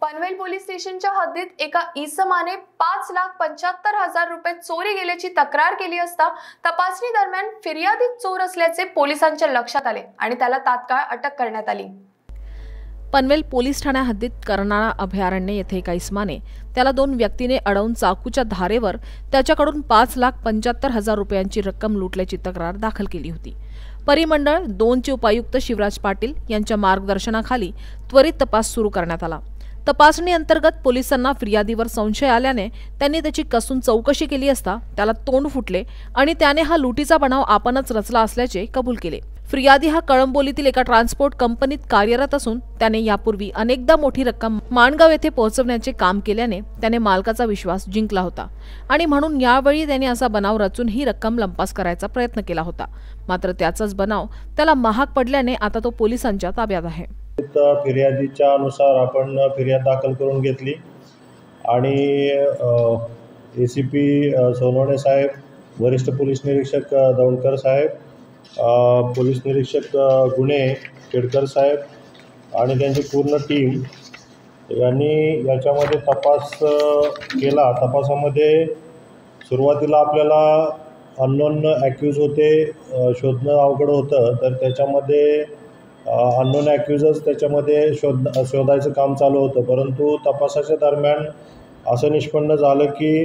Panvel police स्टेशनच्या हद्दीत एका इसमाने 5,75,000 रुपये चोरी गेल्याची तक्रार केली असता तपासणी दरम्यान फिर्यादी चोर असल्याचे पोलिसांच्या लक्षात आले आणि त्याला तात्काळ अटक करण्यात आली। पनवेल पोलीस ठाण्या हद्दीत कर्नाळा अभयारण्य येथे एका इसमाने त्याला दोन व्यक्तीने अडवून चाकूच्या धारेवर त्याच्याकडून 5,75,000 रुपयांची रक्कम लुटल्याची तक्रार दाखल केली होती। परिमंडळ 2चे उपायुक्त शिवराज पाटील यांच्या मार्गदर्शनाखाली त्वरित तपास सुरू करण्यात आला। तपासणी अंतर्गत पोलिसांना फिर्यादीवर संशय आल्याने त्यांनी त्याची कसून चौकशी केली असता त्याला तोंड फुटले आणि त्याने हा लुटीचा बनाव आपणच रचला असल्याचे कबूल केले। फिर्यादी हा कळंबोलीतील एका ट्रान्सपोर्ट कंपनीत कार्यरत असून त्याने यापूर्वी अनेकदा मोठी रक्कम माणगाव येथे पोहोचवण्याचे काम केल्याने त्याने मालकाचा विश्वास जिंकला होता आणि म्हणून यावेळी त्याने असा बनाव रचून ही रक्कम लंपास करायचा प्रयत्न केला होता। मात्र त्याचाच बनाव त्याला महाग पडल्याने आता तो पोलिसांच्या ताब्यात आहे। फिर्यादीच्या अनुसार आपण फिर्याद दाखल करून घेतली आणि एसीपी सोनवणे साहेब, वरिष्ठ पोलीस निरीक्षक दौंडकर साहेब, पोलीस निरीक्षक गुन्हे केडकर साहेब आणि त्यांची पूर्ण टीम यांनी याच्यामध्ये तपास केला। तपासामध्ये सुरुवातीला आपल्याला अननोन ॲक्यूज होते, शोधणं अवघड होतं, तर त्याच्यामध्ये अननोन ॲक्यूजच त्याच्यामध्ये शोधायचं काम चालू होतं। परंतु तपासाच्या दरम्यान असं निष्पन्न झालं की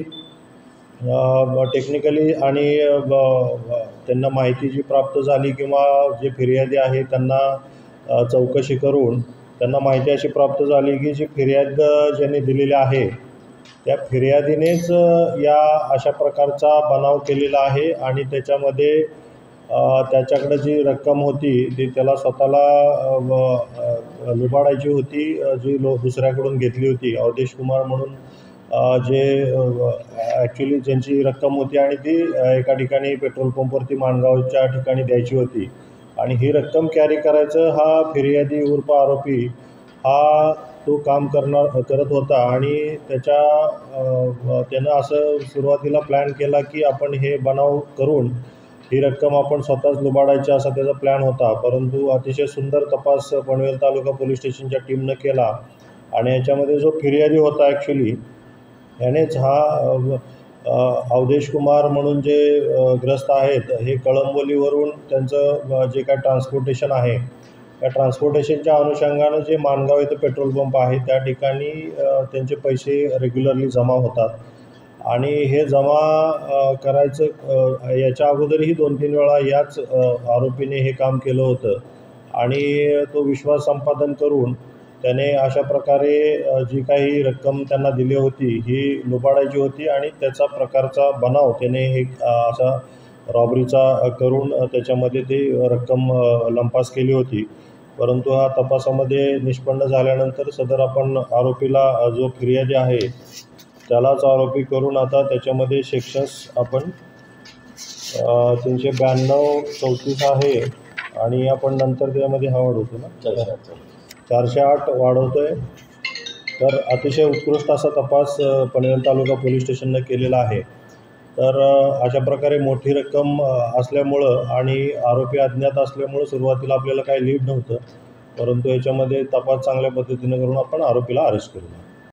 टेक्निकली आणि त्यांना माहिती जी प्राप्त झाली किंवा जे फिर्यादी आहे त्यांना चौकशी करून त्यांना माहिती अशी प्राप्त झाली की जी फिर्याद ज्यांनी दिलेली आहे त्या फिर्यादीनेच या अशा प्रकारचा बनाव केलेला आहे आणि त्याच्यामध्ये त्याच्याकडे जी रक्कम होती ती त्याला स्वतःला लुबाडायची होती, जी दुसऱ्याकडून घेतली होती। अवधेश कुमार म्हणून जे ॲक्च्युली ज्यांची रक्कम होती आणि ती एका ठिकाणी पेट्रोल पंपवरती माणगावच्या ठिकाणी द्यायची होती आणि ही रक्कम कॅरी करायचं हा फिर्यादी उर्फ आरोपी हा तो काम करत होता आणि त्यानं असं सुरुवातीला प्लॅन केला की आपण हे बनाव करून ही रक्कम आपण स्वतःच लुबाडायची असा त्याचा प्लॅन होता। परंतु अतिशय सुंदर तपास पनवेल तालुका पोलीस स्टेशनच्या टीमनं केला आणि याच्यामध्ये जो फिर्यादी होता ॲक्च्युली यानेच हा अवधेश कुमार म्हणून जे ग्रस्त आहेत हे कळंबोलीवरून त्यांचं जे काय ट्रान्सपोर्टेशन आहे त्या ट्रान्सपोर्टेशनच्या अनुषंगानं जे माणगाव इथं पेट्रोल पंप आहे त्या ठिकाणी त्यांचे पैसे रेग्युलरली जमा होतात आणि हे जमा करायचं याच्या अगोदरही 2-3 वेळा याच आरोपीने हे काम केलं होतं आणि तो विश्वास संपादन करून त्याने अशा प्रकारे जी काही रक्कम त्यांना दिली होती ही लुबाडायची होती आणि त्याचा प्रकारचा बनाव त्याने एक असा रॉबरीचा करून त्याच्यामध्ये ती रक्कम लंपास केली होती। परंतु हा तपासामध्ये निष्पन्न झाल्यानंतर सदर आपण आरोपीला जो फिर्यादी आहे त्यालाच आरोपी करून आता त्याच्यामध्ये सेक्शन्स आपण 392-34 आहे आणि आपण नंतर त्यामध्ये हा वाढवतो ना 408 वाढवतो आहे। तर अतिशय उत्कृष्ट असा तपास पनवेल तालुका पोलीस स्टेशननं केलेला आहे। तर अशा प्रकारे मोठी रक्कम असल्यामुळं आणि आरोपी अज्ञात असल्यामुळं सुरुवातीला आपल्याला काही लीड नव्हतं, परंतु याच्यामध्ये तपास चांगल्या पद्धतीनं करून आपण आरोपीला अरेस्ट केलं।